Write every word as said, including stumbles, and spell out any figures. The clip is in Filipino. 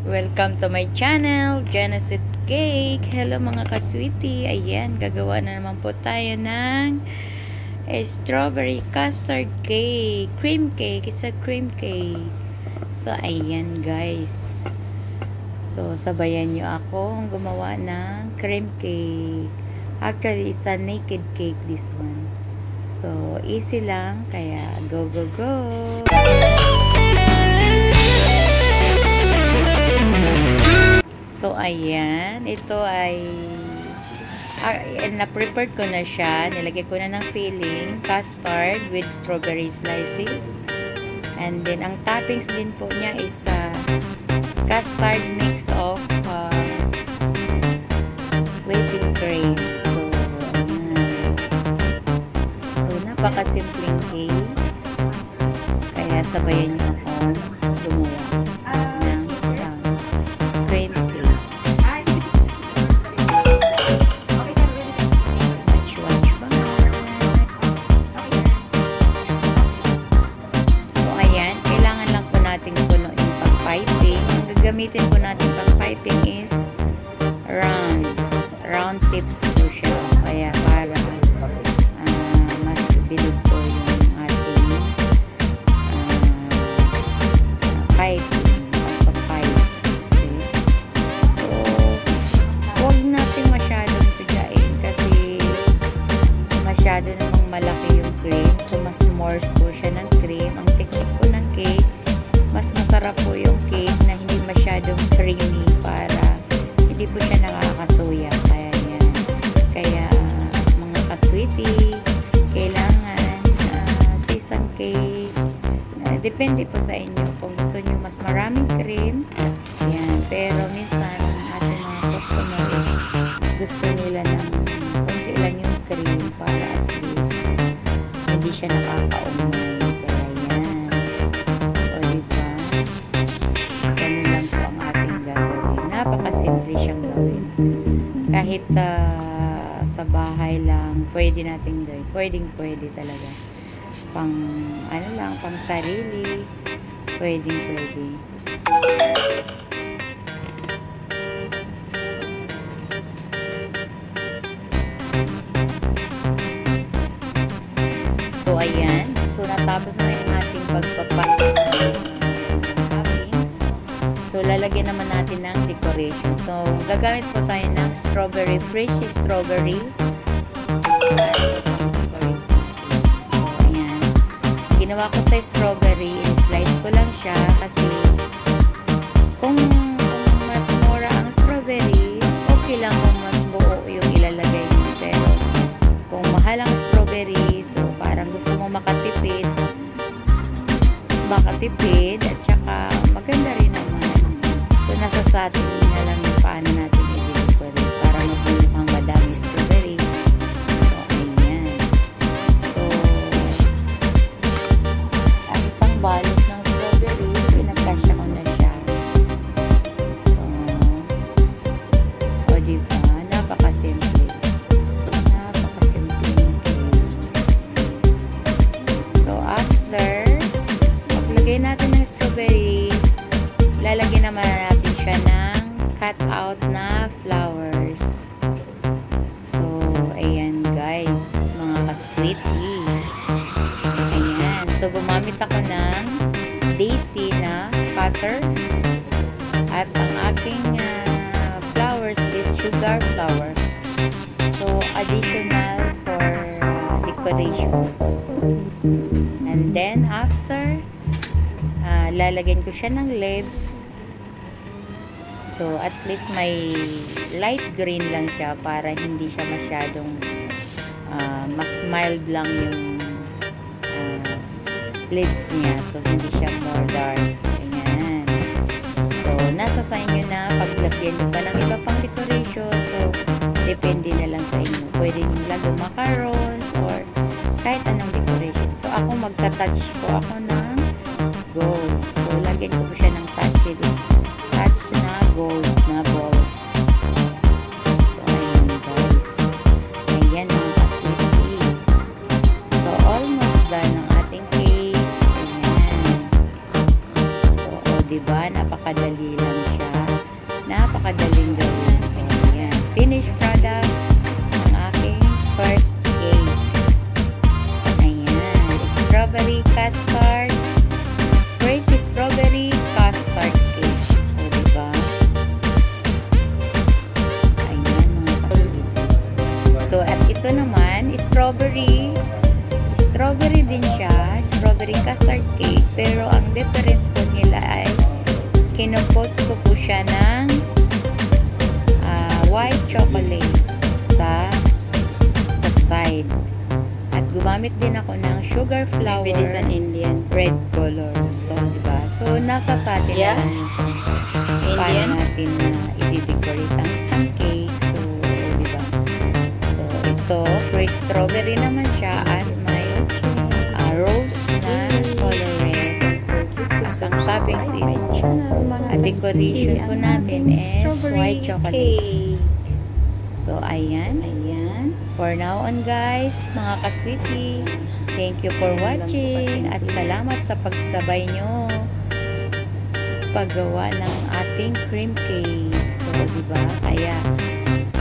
Welcome to my channel, Genesis Cake. Hello mga ka-sweetie. Ayan, gagawa na naman po tayo ng eh, strawberry custard cake. Cream cake. It's a cream cake. So, ayan guys. So, sabayan nyo ako gumawa ng cream cake. Actually, it's a naked cake, this one. So, easy lang. Kaya, go, go, go! So, ayan. Ito ay uh, na-prepared ko na siya. Nilagay ko na ng filling. Custard with strawberry slices. And then, ang toppings din po niya is uh, custard mix of uh, whipping cream. So, ayan. So, napaka-simpleng cake. Kaya, sabayan niyo ako gumawa ng isang cream cake. Gamitin po natin pang piping is round round tips po siya, kaya para uh, mas bilog po yung ating uh, piping pagpapipe. So huwag natin masyadong pigain kasi masyado namang malaki yung cream, so mas more po siya ng cream. Ang technique po ng cake, mas masarap po yung cake na hindi masyadong creamy para hindi po siya nakakasuya. Kaya yan. Kaya mga ka-sweetie, kailangan uh, sa isang cake, uh, depende po sa inyo kung gusto nyo mas maraming cream. Yan. Pero minsan ang ating mga customers gusto nila ng konti lang yung cream para at least hindi siya nakakaumay. Napakasimple siyang gawin. Kahit uh, sa bahay lang, pwede natin gawin. Pwedeng pwede talaga. Pang, ano lang, pang sarili. Pwedeng pwede. So, ayan. So, natapos na yung ating pagpapalit. So, lalagyan naman natin ng decoration. So, gagamit po tayo ng strawberry, fresh strawberry. So, ayan. Ginawa ko sa strawberry, slice ko lang siya kasi kung, kung mas mura ang strawberry, okay lang kung mas buo yung ilalagay nyo. Pero, kung mahal ang strawberry, so parang gusto mo makatipid, makatipid, at saka maganda rin naman. So, nasa sa atin na lang yung paano natin i-decorate para magbulukang madami strawberry. So, ayan. So, ang isang balot ng strawberry, pinagkasya ko na siya. So, o diba? Napakasimple. Napakasimple. So, after, paglagay natin ng strawberry, lalagyan naman natin siya ng cut out na flowers. So, ayan guys, mga ka-sweetie. Ayan. So, gumamit ako ng daisy na cutter. At ang aking uh, flowers is sugar flower. So, additional for uh, decoration. And then, after, Uh, lalagyan ko siya ng leaves. So, at least may light green lang siya para hindi siya masyadong uh, mas mild lang yung uh, leaves niya. So, hindi siya more dark. Ayan. So, nasa sa inyo na paglagyan nyo pa ng iba pang decoration. So, depende na lang sa inyo. Pwede nyo lagyan macarons or kahit anong decoration. So, ako magta-touch po ako ng gold. So, lagyan ko po siya ng touch touch na gold na balls. So, ayan guys. Ayan mga ka-sweetie. So, almost done ang ating cake. Ayan. So, o, diba? Napakadali lang siya. i-coat ko po siya ng uh, white chocolate sa sa side. At gumamit din ako ng sugar flour. Maybe this an Indian. Red color. So, diba? So, nasa sa atin Yeah. na lang ito. Paano Indian. natin na i-decorate ang isang cake. So, diba? So, ito, fresh strawberry naman siya at may uh, rose na color red. At ang toppings is, at decoration po natin is white chocolate. So, ayan. Ayan. For now on guys, mga ka-sweetie, thank you for watching at salamat sa pagsabay nyo paggawa ng ating cream cake. So, diba? Kaya,